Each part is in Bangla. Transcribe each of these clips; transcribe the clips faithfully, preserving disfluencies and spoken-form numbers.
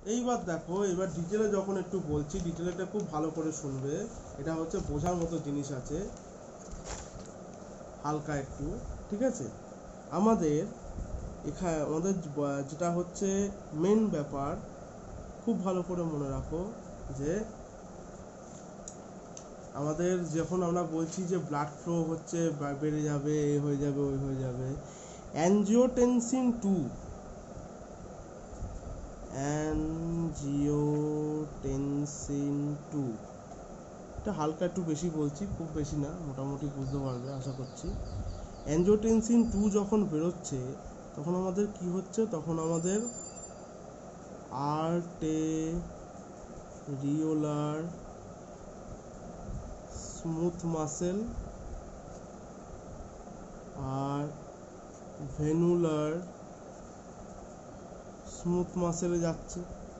এইবার দেখো, এবার ডিটেলে যখন একটু বলছি, ডিটেলটা খুব ভালো করে শুনবে। এটা হচ্ছে বোঝার মতো জিনিস আছে হালকা একটু, ঠিক আছে? আমাদের এখানে আমাদের যেটা হচ্ছে মেন ব্যাপার, খুব ভালো করে মনে রাখো যে আমাদের যখন আমরা বলছি যে ব্লাড ফ্লো হচ্ছে বেড়ে যাবে, এ হয়ে যাবে, ওই হয়ে যাবে, অ্যানজিওটেনসিন টু অ্যানজিওটেনসিন টু এটা হালকা একটু বেশি বলছি, খুব বেশি না, মোটামুটি বুঝতে পারবে আশা করছি। অ্যানজিওটেনসিন টু যখন বেরোচ্ছে তখন আমাদের কি হচ্ছে, তখন আমাদের আর্টেরিওলার স্মুথ মাসেল আর ভেনুলার স্মুথ মাসেলে যাচ্ছে।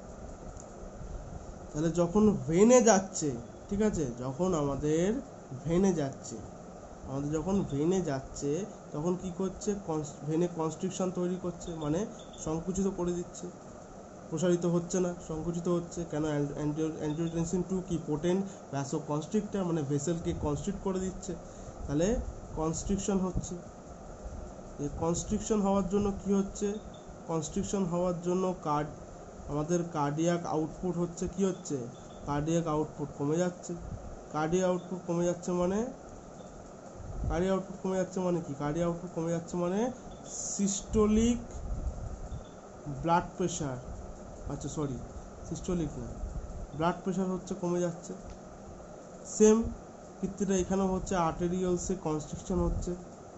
তাহলে যখন ভেনে যাচ্ছে, ঠিক আছে, যখন আমাদের ভেনে যাচ্ছে আমাদের যখন ভেনে যাচ্ছে তখন কি করছে, ভেনে কনস্ট্রিকশন তৈরি করছে, মানে সংকুচিত করে দিচ্ছে, প্রসারিত হচ্ছে না, সংকুচিত হচ্ছে। কেন? অ্যানজিওটেনসিন টু কি পোটেন্ট ভ্যাসো কনস্ট্রিক্টর, মানে ভেসেলকে কনস্ট্রিক্ট করে দিচ্ছে, তাহলে কনস্ট্রিকশন হচ্ছে। এই কনস্ট্রিকশন হওয়ার জন্য কি হচ্ছে, কনস্ট্রিকশন হওয়ার জন্য কার্ড আমাদের কার্ডিয়াক আউটপুট হচ্ছে, কি হচ্ছে, কার্ডিয়াক আউটপুট কমে যাচ্ছে। কার্ডিয়াক আউটপুট কমে যাচ্ছে মানে কার্ডিয়াক আউটপুট কমে যাচ্ছে মানে কি কার্ডিয়াক আউটপুট কমে যাচ্ছে মানে সিস্টোলিক ব্লাড প্রেশার, আচ্ছা সরি সিস্টোলিক না, ব্লাড প্রেশার হচ্ছে কমে যাচ্ছে। সেম ক্ষেত্রেটা এখানেও হচ্ছে, আর্টেরিয়ালসে কনস্ট্রিকশন হচ্ছে।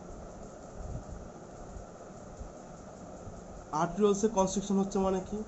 আর্টেরিয়ালসে কনস্ট্রিকশন হচ্ছে মানে কি,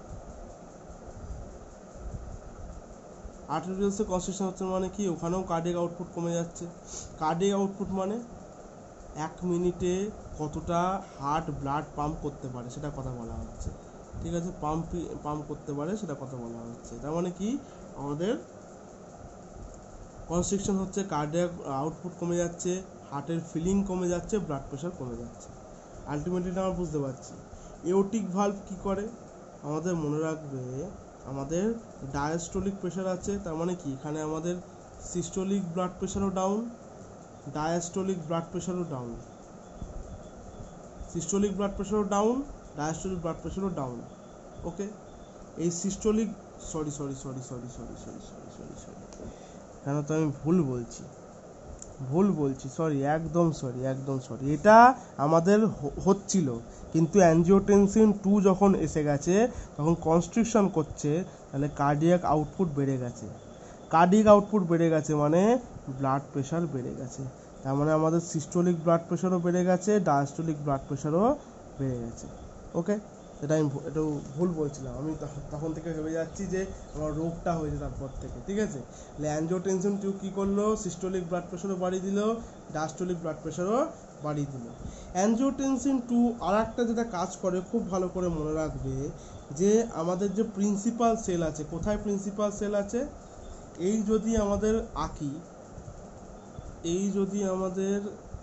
আর্টেরিয়ালসে কনস্ট্রিকশন হচ্ছে মানে কি ওখানেও কার্ডিয়াক আউটপুট কমে যাচ্ছে। কার্ডিয়াক আউটপুট মানে এক মিনিটে কতটা হার্ট ব্লাড পাম্প করতে পারে সেটা কথা বলা হচ্ছে, ঠিক আছে? পাম্প পাম্প করতে পারে সেটা কথা বলা হচ্ছে। তার মানে কি আমাদের কনস্ট্রিকশন হচ্ছে, কার্ডিয়াক আউটপুট কমে যাচ্ছে, হার্টের ফিলিং কমে যাচ্ছে, ব্লাড প্রেশার কমে যাচ্ছে। আলটিমেটলি আমরা বুঝতে পারছি। এওটিক ভালভ কি করে আমাদের মনে রাখবে, আমাদের ডায়াস্টোলিক প্রেশার আছে, তার মানে কি এখানে আমাদের সিস্টোলিক ব্লাড প্রেশারও ডাউন, ডায়াস্টোলিক ব্লাড প্রেশারও ডাউন, সিস্টোলিক ব্লাড প্রেশারও ডাউন, ডায়াস্টোলিক ব্লাড প্রেশারও ডাউন। ওকে, এই systolic sorry sorry sorry sorry sorry sorry sorry sorry sorry কেন তো আমি ভুল বলছি ভুল বলছি সরি একদম সরি একদম সরি এটা আমাদের হচ্ছিল, কিন্তু অ্যানজিওটেনসিন টু যখন এসে গেছে তখন কনস্ট্রিকশন করছে, তাহলে কার্ডিয়াক আউটপুট বেড়ে গেছে। কার্ডিয়াক আউটপুট বেড়ে গেছে মানে ব্লাড প্রেশার বেড়ে গেছে, তার মানে আমাদের সিস্টোলিক ব্লাড প্রেশারও বেড়ে গেছে, ডায়াস্টোলিক ব্লাড প্রেশারও বেড়ে গেছে। ওকে, এটা আমি একটু ভুল বলছিলাম, আমি তখন থেকে ভেবে যাচ্ছি যে আমার রোগটা হয়েছে তারপর থেকে, ঠিক আছে? অ্যানজিওটেনসিন টু কী করলো, সিস্টোলিক ব্লাড প্রেশারও বাড়িয়ে দিল, ডায়াস্টোলিক ব্লাড প্রেশারও বাড়িয়ে দিল। অ্যানজিওটেনসিন টু আর একটা যেটা কাজ করে খুব ভালো করে মনে রাখবে, যে আমাদের যে প্রিন্সিপাল সেল আছে, কোথায় প্রিন্সিপাল সেল আছে, এই যদি আমাদের আঁকি, এই যদি আমাদের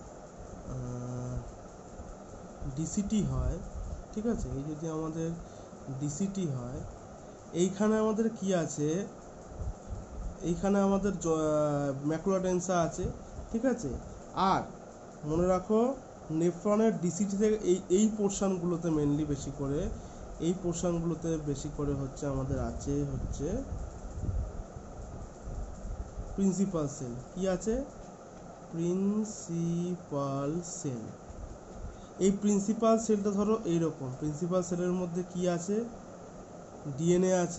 ডিসিটি হয়, ঠিক আছে, এই যদি আমাদের ডিসিটি হয়, এইখানে আমাদের কি আছে, এইখানে আমাদের ম্যাকুলা ডেন্সা আছে, ঠিক আছে? আর মনে রাখো নেফ্রনের ডিসিটি থেকে এই এই পোর্শনগুলোতে মেনলি বেশি করে, এই পোর্শনগুলোতে বেশি করে হচ্ছে আমাদের আছে হচ্ছে প্রিন্সিপাল সেল। কি আছে? Principal sell. এই প্রিন্সিপাল সেলটা ধরো এইরকম, প্রিন্সিপাল সেলের মধ্যে কি আছে, ডিএনএ আছে,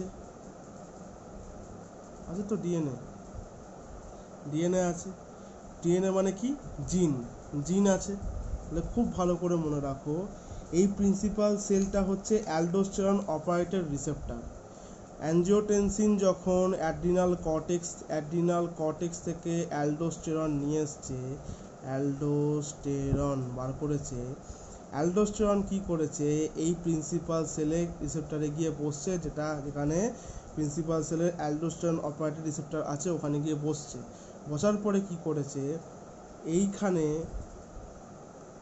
আছে তো ডিএনএ, ডিএনএ আছে, ডিএনএ মানে কি জিন, জিন আছে। তাহলে খুব ভালো করে মনে রাখো, এই প্রিন্সিপাল সেলটা হচ্ছে অ্যালডোস্টেরন অপারেটেড রিসেপ্টর। অ্যানজিওটেনসিন যখন অ্যাড্রিনাল কর্টেক্স অ্যাড্রিনাল কর্টেক্স থেকে অ্যালডোস্টেরন নিয়ে এসছে, অ্যালডোস্টেরন বার করেছে, অ্যালডোস্টেরন কি করেছে, এই প্রিন্সিপাল সেলে রিসেপ্টরে গিয়ে বসছে, যেটা যেখানে প্রিন্সিপাল সেলের অ্যালডোস্টেরন অপারেটেড রিসেপ্টর আছে ওখানে গিয়ে বসছে। বসার পরে কি করেছে, এইখানে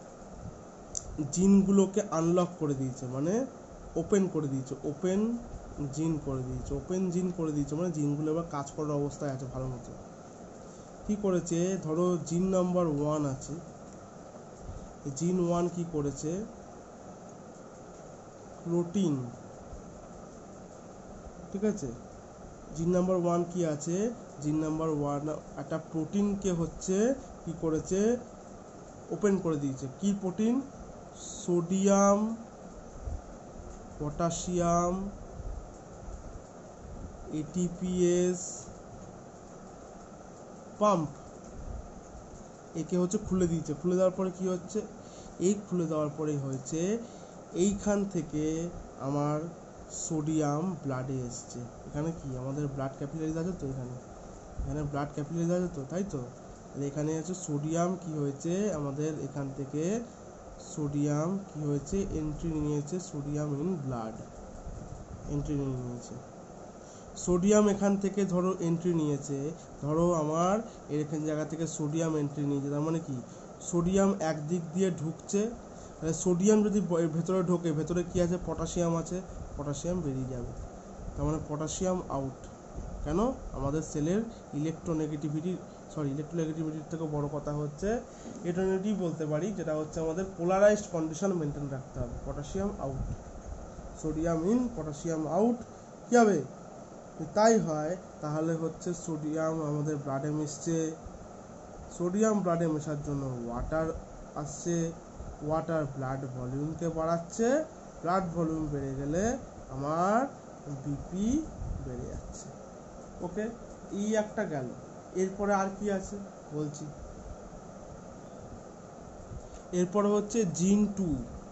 জিনগুলোকে আনলক করে দিয়েছে, মানে ওপেন করে দিয়েছে, ওপেন জিন করে দিয়েছে, ওপেন জিন করে দিয়েছে, মানে জিনগুলো এবার কাজ করার অবস্থায় আছে ভালো মতো। কি করেছে, ধরো জিন নাম্বার ওয়ান আছে, জিন ওয়ান কি করেছে, প্রোটিন, ঠিক আছে, জিন নাম্বার ওয়ান কি আছে, জিন নাম্বার ওয়ান একটা প্রোটিনকে হচ্ছে কি করেছে, ওপেন করে দিয়েছে। কি protein, sodium potassium ATPase pump, একে হচ্ছে খুলে দিয়েছে। খুলে দেওয়ার পরে কি হচ্ছে, এই খুলে দেওয়ার পরেই হয়েছে এইখান থেকে আমার সোডিয়াম ব্লাডে এসছে। এখানে কি আমাদের ব্লাড ক্যাপিলারিজ আছে তো, এখানে এখানে ব্লাড ক্যাপিলারিজ আছে তো, তাই তো, এখানে আছে সোডিয়াম কি হয়েছে আমাদের এখান থেকে সোডিয়াম কি হয়েছে এন্ট্রি নিয়েছে, সোডিয়াম ইন ব্লাড এন্ট্রি নিয়ে নিয়েছে। সোডিয়াম এখান থেকে ধরো এন্ট্রি নিয়েছে, ধরো আমার এখান জায়গা থেকে সোডিয়াম এন্ট্রি নিয়েছে, তার মানে কি সোডিয়াম একদিক দিয়ে ঢুকছে, সোডিয়াম যদি ভেতরে ঢোকে, ভেতরে কি আছে, পটাশিয়াম আছে, পটাশিয়াম বেরিয়ে যাবে, তার মানে পটাশিয়াম আউট। কেন, আমাদের সেলের ইলেকট্রোনেগেটিভিটি সরি ইলেকট্রোনেগেটিভিটির থেকে বড় কথা হচ্ছে ইলেকট্রোনেগেটিভ বলতে পারি, যেটা হচ্ছে আমাদের পোলারাইজড কন্ডিশন মেনটেন রাখতে হবে। Potassium out, sodium in, potassium out, কি হবে, তাই হয় তাহলে হচ্ছে সোডিয়াম আমাদের ব্লাডে মিশছে, সোডিয়াম ব্লাডে মেশার জন্য ওয়াটার আসছে, ওয়াটার ব্লাড ভলিউমকে বাড়াচ্ছে, ব্লাড ভলিউম বেড়ে গেলে আমার বিপি বেড়ে যাচ্ছে। ওকে, এই একটা গেল। এরপরে আর কি আছে বলছি, এরপরে হচ্ছে জিন টু,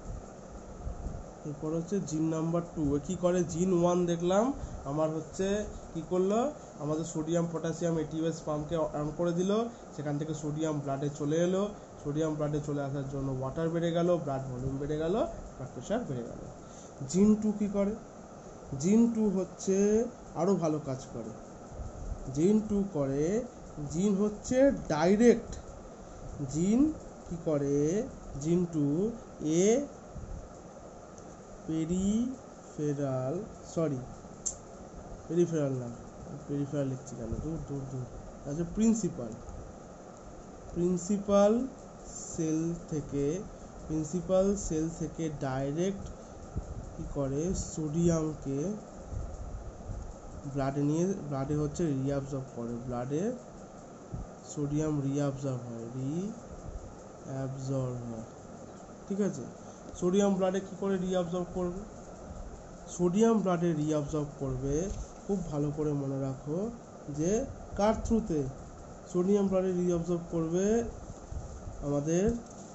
এরপর হচ্ছে জিন নাম্বার টু। কি করে, জিন ওয়ান দেখলাম আমার হচ্ছে কি করলো, আমাদের সোডিয়াম পটাশিয়াম এটিএস পাম্পকে অন করে দিল, সেখান থেকে সোডিয়াম ব্লাডে চলে এলো, সোডিয়াম ব্লাডে চলে আসার জন্য ওয়াটার বেড়ে গেল, ব্লাড ভলিউম বেড়ে গেল, ব্লাড প্রেশার বেড়ে গেল। জিন টু কি করে, জিন টু হচ্ছে আরও ভালো কাজ করে। জিন টু করে, জিন হচ্ছে ডাইরেক্ট, জিন কি করে, gene to a peripheral sorry peripheral না পেরিফেরাল লিখছি কেন, দূর দূর দূর আচ্ছা প্রিন্সিপাল প্রিন্সিপাল সেল থেকে প্রিন্সিপাল সেল থেকে ডাইরেক্ট কি করে, সোডিয়ামকে ব্লাডে নিয়ে ব্লাডে হচ্ছে রিঅ্যাবজর্ব করে, ব্লাডে সোডিয়াম রিঅ্যাবজর্ব হয় রিঅ্যাবজর্ব হয় ঠিক আছে। সোডিয়াম ব্লাডে কি করে রিঅ্যাবজর্ব করবে, সোডিয়াম ব্লাডে রিঅ্যাবজর্ব করবে, খুব ভালো করে মনে রাখো যে কার থ্রুতে, সোডিয়াম ব্লাডে রিঅ্যাবজর্ব করবে আমাদের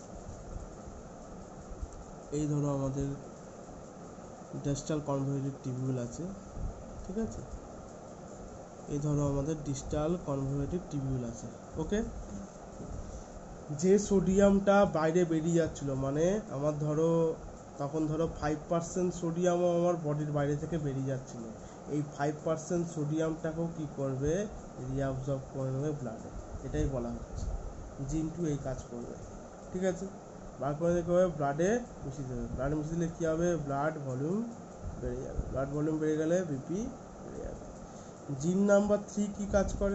এই ধরো আমাদের ডিস্টাল কনভলিউটেড টিবিউল আছে, ঠিক আছে, এই ধরো আমাদের ডিস্টাল কনভলিউটেড টিবিউল আছে। ওকে, যে সোডিয়ামটা বাইরে বেরিয়ে যাচ্ছিলো, মানে আমার ধরো তখন ধরো ফাইভ পার্সেন্ট সোডিয়ামও আমার বডির বাইরে থেকে বেরিয়ে যাচ্ছিলো, এই ফাইভ পার্সেন্ট সোডিয়ামটাকেও কী করবে, রিঅ্যাবজর্ব করে নেবে ব্লাডে, এটাই বলা হচ্ছে জিন টু এই কাজ করবে, ঠিক আছে। বার করে দেখতে হবে ব্লাডে মিশিয়ে দেবে, ব্লাডে মিশিয়ে দিলে কী হবে, ব্লাড ভলিউম বেড়ে যাবে, ব্লাড ভলিউম বেড়ে গেলে বিপি বেড়ে যাবে। জিন নাম্বার থ্রি কী কাজ করে,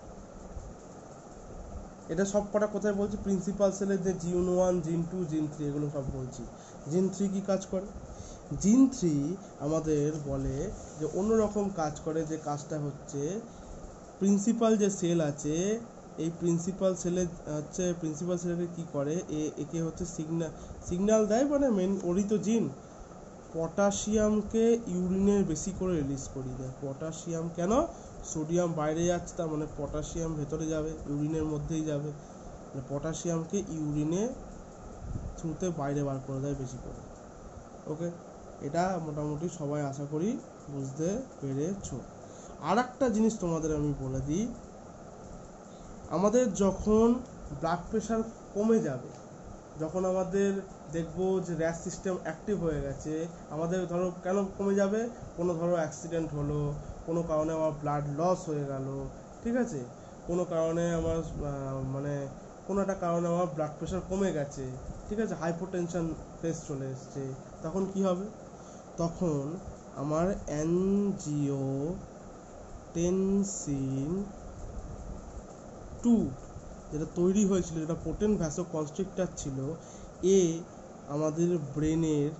এটা সব কটা কোথায় বলছি, প্রিন্সিপাল সেলের যে জিন ওয়ান জিন টু জিন থ্রি এগুলো সব বলছি। জিন থ্রি কী কাজ করে, জিন থ্রি আমাদের বলে যে অন্যরকম কাজ করে, যে কাজটা হচ্ছে প্রিন্সিপাল যে সেল আছে, এই প্রিন্সিপাল সেলে হচ্ছে প্রিন্সিপাল সেলে কী করে, এ একে হচ্ছে সিগন্যাল সিগন্যাল দেয়, মানে মেন ওরই তো জিন, পটাশিয়ামকে ইউরিনের বেশি করে রিলিজ করিয়ে দেয়। পটাশিয়াম কেন, সোডিয়াম বাইরে যাচ্ছে, তার মানে পটাশিয়াম ভেতরে যাবে, ইউরিনের মধ্যেই যাবে, পটাশিয়ামকে ইউরিনে থ্রুতে বাইরে বার করে দেয় বেশি করে। ওকে, এটা মোটামুটি সবাই আশা করি বুঝতে পেরেছো। আর একটা জিনিস তোমাদের আমি বলে দিই, আমাদের যখন ব্লাড প্রেশার কমে যাবে, যখন আমাদের দেখবো যে র্যাশ সিস্টেম অ্যাক্টিভ হয়ে গেছে, আমাদের ধরো কেন কমে যাবে, কোনো ধরো অ্যাক্সিডেন্ট হলো, কোনো কারণে আমার ব্লাড লস হয়ে গেল, ঠিক আছে, কোনো কারণে আমার মানে কোনো একটা কারণে আমার ব্লাড প্রেশার কমে গেছে, ঠিক আছে, হাইপোটেনশন ফেস চলে এসছে, তখন কি হবে, তখন আমার অ্যানজিওটেনসিন টু যেটা তৈরি হয়েছিল, যেটা পোটেন্ট ভ্যাসোকনস্ট্রিক্টর ছিল, এ আমাদের ব্রেনের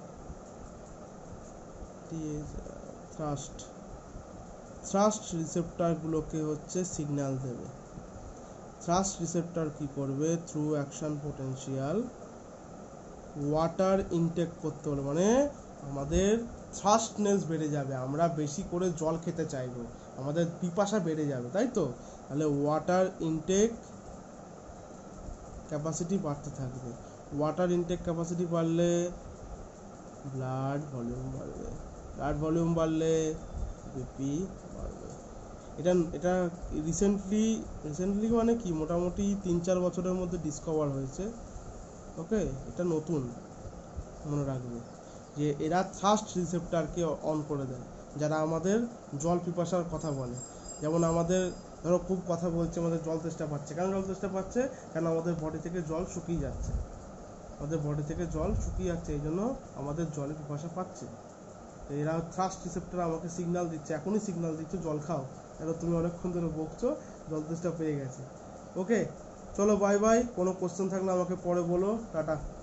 থ্রাস্ট থ্রাস্ট রিসেপ্টরগুলোকে হচ্ছে সিগন্যাল দেবে। থ্রাস্ট রিসেপ্টর কি করবে? Through action potential water intake করতে হলো, মানে আমাদের থ্রাস্টনেস বেড়ে যাবে, আমরা বেশি করে জল খেতে চাইবো, আমাদের পিপাসা বেড়ে যাবে, তাই তো? তাহলে ওয়াটার ইনটেক ক্যাপাসিটি বাড়তে থাকবে। ওয়াটার ইনটেক ক্যাপাসিটি বাড়লে ব্লাড ভলিউম বাড়বে, ব্লাড ভলিউম বাড়লে বিপি বাড়বে। এটা এটা রিসেন্টলি রিসেন্টলি মানে কি মোটামুটি তিন চার বছরের মধ্যে ডিসকভার হয়েছে। ওকে, এটা নতুন, মনে রাখবে যে এরা থার্স্ট রিসেপ্টরকে অন করে দেয়, যারা আমাদের জল পিপাসার কথা বলে। যেমন আমাদের ধরো খুব কথা বলছে, আমাদের জল তেষ্টা পাচ্ছে, কেন জল তেষ্টা পাচ্ছে? কেন আমাদের বডি থেকে জল শুকিয়ে যাচ্ছে, আমাদের বডি থেকে জল শুকিয়ে যাচ্ছে, এই জন্য আমাদের জলে পিপাসা পাচ্ছে। এরা থার্স্ট রিসেপ্টর আমাকে সিগন্যাল দিচ্ছে, এখনই সিগন্যাল দিচ্ছে জল খাও, কেন তুমি অনেকক্ষণ ধরে বকছো, জল তেষ্টা পেয়ে গেছে। ওকে, চলো বাই বাই। কোনো কোশ্চেন থাকলে আমাকে পরে বলো। টাটা।